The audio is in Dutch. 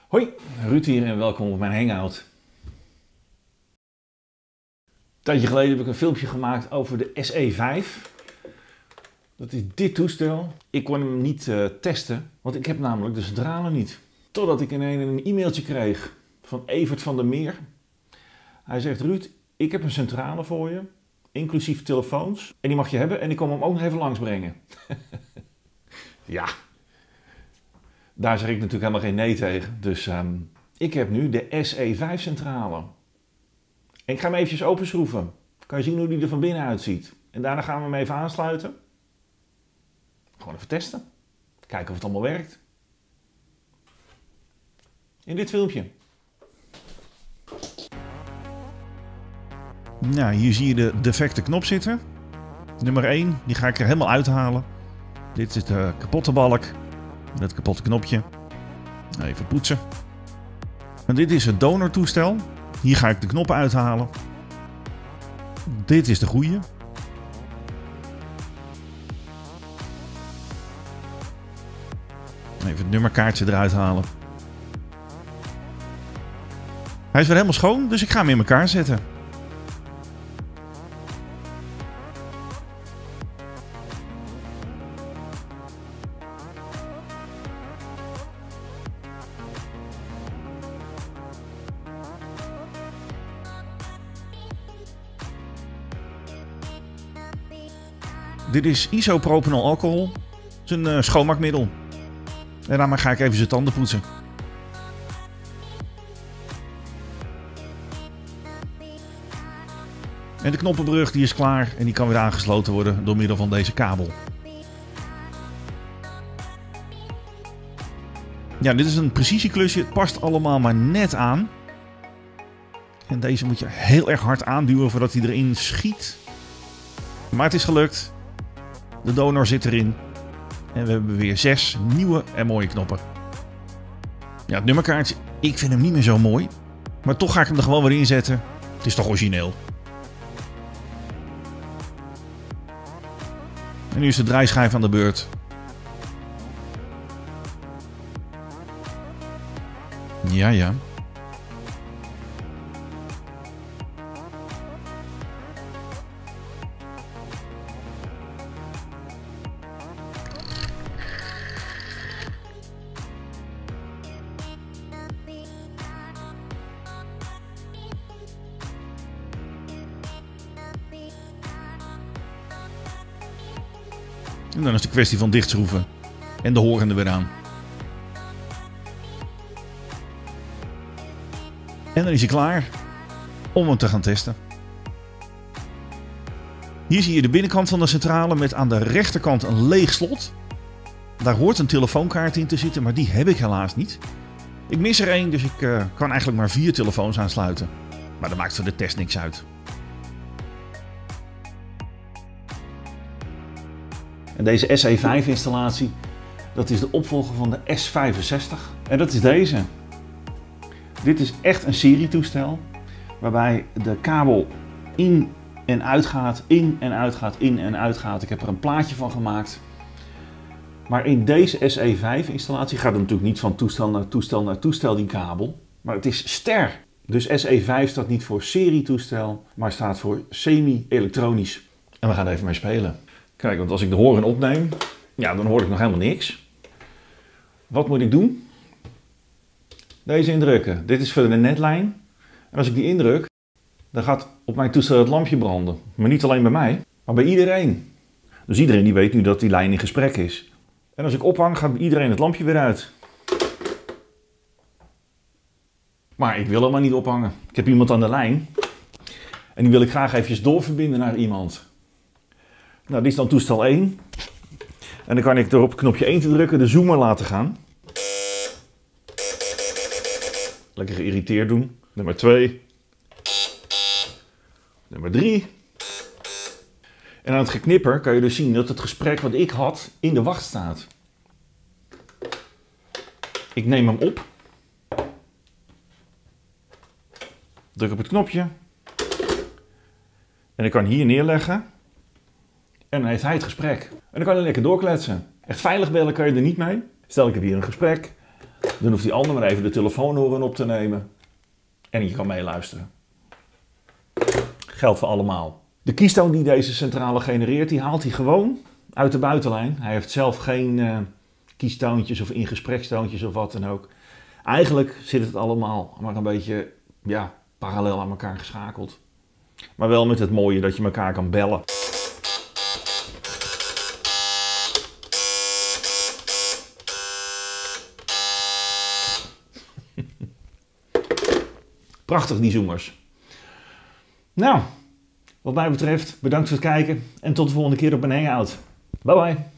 Hoi, Ruud hier en welkom op mijn Hangout. Een tijdje geleden heb ik een filmpje gemaakt over de SE5. Dat is dit toestel. Ik kon hem niet testen, want ik heb namelijk de centrale niet. Totdat ik een e-mailtje kreeg van Evert van der Meer. Hij zegt: Ruud, ik heb een centrale voor je, inclusief telefoons. En die mag je hebben en ik kom hem ook nog even langsbrengen. Ja, daar zeg ik natuurlijk helemaal geen nee tegen. Dus ik heb nu de SE5 centrale. En ik ga hem eventjes openschroeven. Kan je zien hoe die er van binnen uitziet. En daarna gaan we hem even aansluiten. Gewoon even testen. Kijken of het allemaal werkt. In dit filmpje. Nou, hier zie je de defecte knop zitten. Nummer 1, die ga ik er helemaal uithalen. Dit is de kapotte balk. Het kapotte knopje. Even poetsen. En dit is het donortoestel. Hier ga ik de knoppen uithalen. Dit is de goede. Even het nummerkaartje eruit halen. Hij is weer helemaal schoon, dus ik ga hem in elkaar zetten. Dit is isopropanol alcohol. Het is een schoonmaakmiddel. En daarmee ga ik even zijn tanden poetsen. En de knoppenbrug die is klaar en die kan weer aangesloten worden door middel van deze kabel. Ja, dit is een precisieklusje. Het past allemaal maar net aan. En deze moet je heel erg hard aanduwen voordat hij erin schiet. Maar het is gelukt. De donor zit erin. En we hebben weer 6 nieuwe en mooie knoppen. Ja, het nummerkaartje, ik vind hem niet meer zo mooi. Maar toch ga ik hem er gewoon weer in zetten. Het is toch origineel. En nu is de draaischijf aan de beurt. Ja. En dan is het een kwestie van dichtschroeven. En de horen er weer aan. En dan is hij klaar om hem te gaan testen. Hier zie je de binnenkant van de centrale met aan de rechterkant een leeg slot. Daar hoort een telefoonkaart in te zitten, maar die heb ik helaas niet. Ik mis er één, dus ik kan eigenlijk maar 4 telefoons aansluiten. Maar dat maakt voor de test niks uit. En deze SE5 installatie, dat is de opvolger van de S65. En dat is deze. Dit is echt een serietoestel. Waarbij de kabel in en uit gaat, in en uit gaat, in en uit gaat. Ik heb er een plaatje van gemaakt. Maar in deze SE5 installatie gaat het natuurlijk niet van toestel naar toestel naar toestel die kabel. Maar het is ster. Dus SE5 staat niet voor serietoestel, maar staat voor semi-elektronisch. En we gaan er even mee spelen. Kijk, want als ik de horen opneem, ja, dan hoor ik nog helemaal niks. Wat moet ik doen? Deze indrukken. Dit is voor de netlijn. En als ik die indruk, dan gaat op mijn toestel het lampje branden. Maar niet alleen bij mij, maar bij iedereen. Dus iedereen die weet nu dat die lijn in gesprek is. En als ik ophang, gaat bij iedereen het lampje weer uit. Maar ik wil hem maar niet ophangen. Ik heb iemand aan de lijn. En die wil ik graag eventjes doorverbinden naar iemand. Nou, dit is dan toestel 1. En dan kan ik door op knopje 1 te drukken de zoomer laten gaan. Lekker geïrriteerd doen. Nummer 2. Nummer 3. En aan het geknipper kan je dus zien dat het gesprek wat ik had in de wacht staat. Ik neem hem op. Druk op het knopje. En ik kan hier neerleggen. En dan heeft hij het gesprek. En dan kan hij lekker doorkletsen. Echt veilig bellen kan je er niet mee. Stel ik heb hier een gesprek. Dan hoeft die ander maar even de telefoonhoren op te nemen. En je kan meeluisteren. Geldt voor allemaal. De keystoon die deze centrale genereert, die haalt hij gewoon uit de buitenlijn. Hij heeft zelf geen keystoontjes of ingesprekstoontjes of wat dan ook. Eigenlijk zit het allemaal maar een beetje parallel aan elkaar geschakeld. Maar wel met het mooie dat je elkaar kan bellen. Prachtig die zoomers. Nou, wat mij betreft bedankt voor het kijken en tot de volgende keer op een hangout. Bye bye.